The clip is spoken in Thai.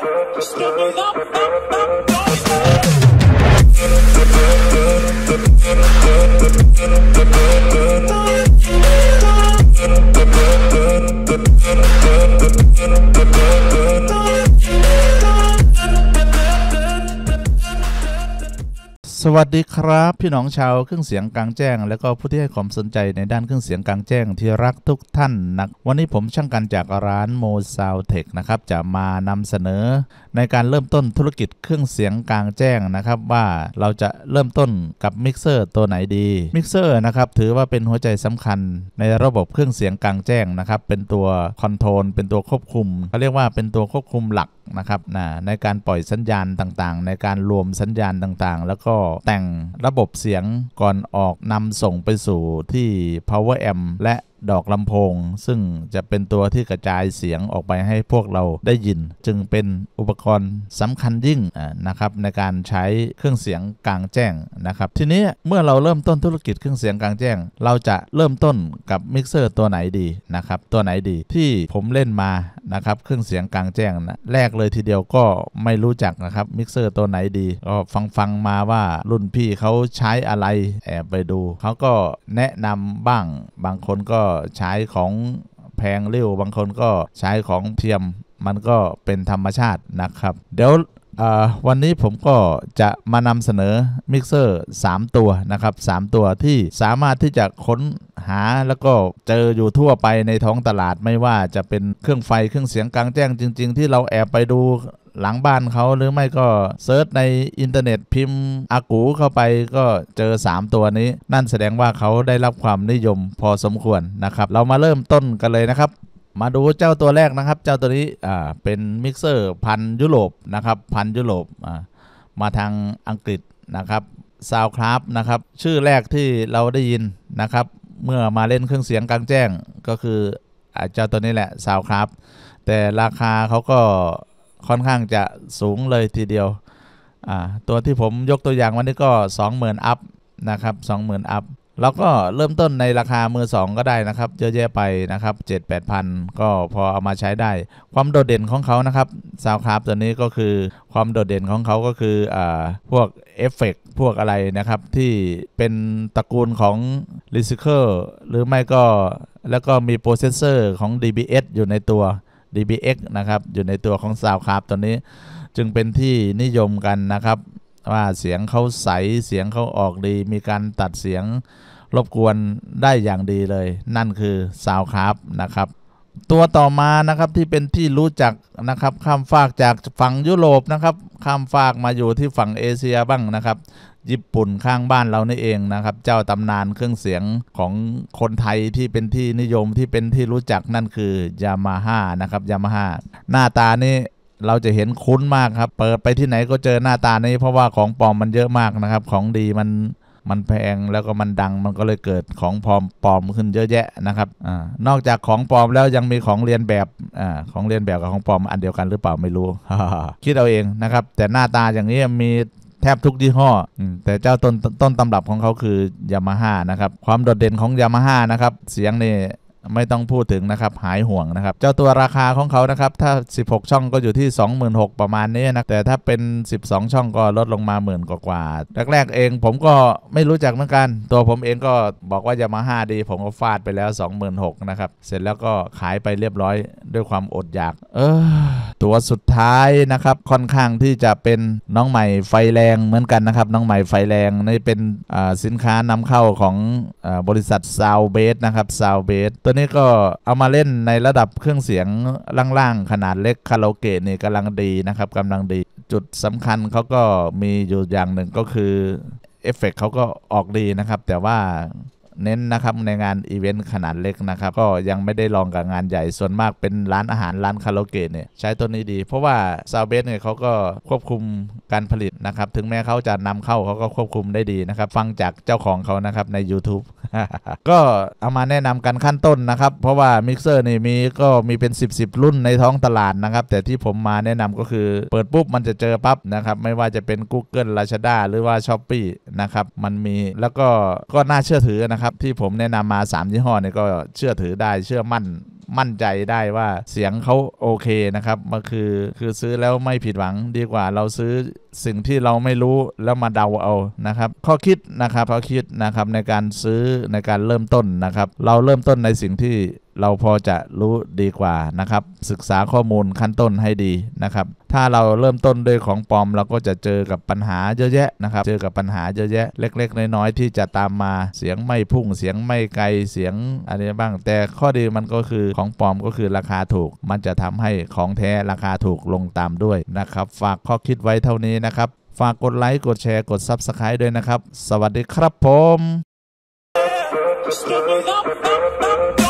สวัสดีครับพี่น้องชาวเครื่องเสียงกลางแจ้งและก็ผู้ที่ให้ความสนใจในด้านเครื่องเสียงกลางแจ้งที่รักทุกท่านนะวันนี้ผมช่างกันจากร้านโมซาวเทคนะครับจะมานำเสนอในการเริ่มต้นธุรกิจเครื่องเสียงกลางแจ้งนะครับว่าเราจะเริ่มต้นกับมิกเซอร์ตัวไหนดีมิกเซอร์นะครับถือว่าเป็นหัวใจสำคัญในระบบเครื่องเสียงกลางแจ้งนะครับเป็นตัวคอนโทรลเป็นตัวควบคุมเขาเรียกว่าเป็นตัวควบคุมหลักนะครับในการปล่อยสัญญาณต่างๆในการรวมสัญญาณต่างๆแล้วก็แต่งระบบเสียงก่อนออกนำส่งไปสู่ที่ power amp และดอกลำโพงซึ่งจะเป็นตัวที่กระจายเสียงออกไปให้พวกเราได้ยินจึงเป็นอุปกรณ์สำคัญยิ่งนะครับในการใช้เครื่องเสียงกลางแจ้งนะครับทีนี้เมื่อเราเริ่มต้นธุรกิจเครื่องเสียงกลางแจ้งเราจะเริ่มต้นกับมิกเซอร์ตัวไหนดีนะครับตัวไหนดีที่ผมเล่นมานะครับเครื่องเสียงกลางแจ้งนะแรกเลยทีเดียวก็ไม่รู้จักนะครับมิกเซอร์ตัวไหนดีก็ฟังมาว่ารุ่นพี่เขาใช้อะไรแอบไปดูเขาก็แนะนำบ้างบางคนก็ใช้ของแพงเร็วบางคนก็ใช้ของเทียมมันก็เป็นธรรมชาตินะครับเดี๋ยววันนี้ผมก็จะมานำเสนอมิกเซอร์3ตัวนะครับ3ตัวที่สามารถที่จะค้นหาแล้วก็เจออยู่ทั่วไปในท้องตลาดไม่ว่าจะเป็นเครื่องไฟเครื่องเสียงกลางแจ้งจริงๆที่เราแอบไปดูหลังบ้านเขาหรือไม่ก็เซิร์ชในอินเทอร์เน็ตพิมพ์อากูเข้าไปก็เจอ3ตัวนี้นั่นแสดงว่าเขาได้รับความนิยมพอสมควรนะครับเรามาเริ่มต้นกันเลยนะครับมาดูเจ้าตัวแรกนะครับเจ้าตัวนี้เป็นมิกเซอร์พันธุ์ยุโรปนะครับพันธุ์ยุโรปมาทางอังกฤษนะครับซาวคราฟนะครับชื่อแรกที่เราได้ยินนะครับเมื่อมาเล่นเครื่องเสียงกลางแจ้งก็คือเจ้าตัวนี้แหละซาวคราฟแต่ราคาเขาก็ค่อนข้างจะสูงเลยทีเดียวตัวที่ผมยกตัวอย่างวันนี้ก็ 20,000 อัพนะครับ 20,000 อัพแล้วก็เริ่มต้นในราคามือ2ก็ได้นะครับเยอะแยะไปนะครับ 7-8 พันก็พอเอามาใช้ได้ความโดดเด่นของเขานะครับซาวด์คราฟตัวนี้ก็คือความโดดเด่นของเขาก็คือพวกเอฟเฟกต์พวกอะไรนะครับที่เป็นตระกูลของ r e c y c l หรือไม่ก็แล้วก็มีโปรเซสเซอร์ของ DBS อยู่ในตัว DBX นะครับอยู่ในตัวของซาวด์คราฟตัวนี้จึงเป็นที่นิยมกันนะครับว่าเสียงเขาใสเสียงเขาออกดีมีการตัดเสียงรบกวนได้อย่างดีเลยนั่นคือซาวด์คราฟนะครับตัวต่อมานะครับที่เป็นที่รู้จักนะครับข้ามฟากจากฝั่งยุโรปนะครับข้ามฟากมาอยู่ที่ฝั่งเอเชียบ้างนะครับญี่ปุ่นข้างบ้านเรานี่เองนะครับเจ้าตำนานเครื่องเสียงของคนไทยที่เป็นที่นิยมที่เป็นที่รู้จักนั่นคือยามาฮ่านะครับยามาฮ่าหน้าตานี่เราจะเห็นคุ้นมากครับเปิดไปที่ไหนก็เจอหน้าตานี้เพราะว่าของปลอมมันเยอะมากนะครับของดีมันแพงแล้วก็มันดังมันก็เลยเกิดของปลอมขึ้นเยอะแยะนะครับนอกจากของปลอมแล้วยังมีของเรียนแบบของเรียนแบบกับของปลอมอันเดียวกันหรือเปล่าไม่รู้ คิดเอาเองนะครับแต่หน้าตาอย่างนี้มีแทบทุกยี่ห้อแต่เจ้าต้นตำรับของเขาคือยามาฮ่านะครับความโดดเด่นของยามาฮ่านะครับเสียงนี่ไม่ต้องพูดถึงนะครับหายห่วงนะครับเจ้าตัวราคาของเขานะครับถ้า16ช่องก็อยู่ที่ 26,000 ประมาณนี้นะแต่ถ้าเป็น12ช่องก็ลดลงมา10,000กว่าแรกๆเองผมก็ไม่รู้จักเหมือนกันตัวผมเองก็บอกว่ายามาฮ่าดีผมก็ฟาดไปแล้ว 26,000 นะครับเสร็จแล้วก็ขายไปเรียบร้อยด้วยความอดอยากตัวสุดท้ายนะครับค่อนข้างที่จะเป็นน้องใหม่ไฟแรงเหมือนกันนะครับน้องใหม่ไฟแรงนี่เป็นสินค้านำเข้าของบริษัท Soundbase นะครับ Soundbaseตัวนี้ก็เอามาเล่นในระดับเครื่องเสียงล่างๆขนาดเล็กคาราโอเกะนี่กำลังดีนะครับกำลังดีจุดสำคัญเขาก็มีอยู่อย่างหนึ่งก็คือเอฟเฟกต์เขาก็ออกดีนะครับแต่ว่าเน้นนะครับในงานอีเวนต์ขนาดเล็กนะครับก็ยังไม่ได้ลองกับงานใหญ่ส่วนมากเป็นร้านอาหารร้านคาราโอเกะเนี่ยใช้ตัวนี้ดีเพราะว่าซาวเบสเนี่ยเขาก็ควบคุมการผลิตนะครับถึงแม้เขาจะนำเข้าเขาก็ควบคุมได้ดีนะครับฟังจากเจ้าของเขานะครับใน YouTube ก็เอามาแนะนำกันขั้นต้นนะครับเพราะว่ามิกเซอร์นี่มีเป็น10รุ่นในท้องตลาดนะครับแต่ที่ผมมาแนะนำก็คือเปิดปุ๊บมันจะเจอปั๊บนะครับไม่ว่าจะเป็น Google Lazada หรือว่า Shopee นะครับมันมีแล้วก็น่าเชื่อถือนะครับที่ผมแนะนำมา3ยี่ห้อเนี่ยก็เชื่อถือได้เชื่อมั่นมั่นใจได้ว่าเสียงเขาโอเคนะครับมันคือซื้อแล้วไม่ผิดหวังดีกว่าเราซื้อสิ่งที่เราไม่รู้แล้วมาเดาเอานะครับข้อคิดนะครับในการซื้อในการเริ่มต้นนะครับเราเริ่มต้นในสิ่งที่เราพอจะรู้ดีกว่านะครับศึกษาข้อมูลขั้นต้นให้ดีนะครับถ้าเราเริ่มต้นด้วยของปลอมเราก็จะเจอกับปัญหาเยอะแยะนะครับเจอกับปัญหาเยอะแยะเล็กๆน้อยๆที่จะตามมาเสียงไม่พุ่งเสียงไม่ไกลเสียงอะไรบ้างแต่ข้อดีมันก็คือของปลอมก็คือราคาถูกมันจะทำให้ของแท้ราคาถูกลงตามด้วยนะครับฝากข้อคิดไว้เท่านี้นะครับฝากกดไลค์กดแชร์กด Subscribe ด้วยนะครับสวัสดีครับผม